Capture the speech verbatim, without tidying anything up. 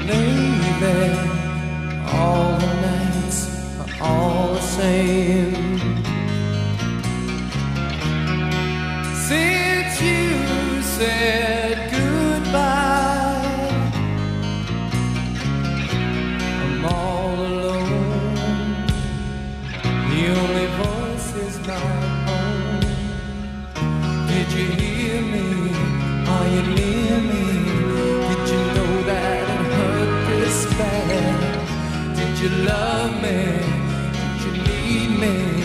baby, all the nights are all the same. Since you said goodbye, I'm all alone. The only voice is my own. Did you hear me? Are you near me? Did you know that it hurt this bad? Did you love me? Did you need me?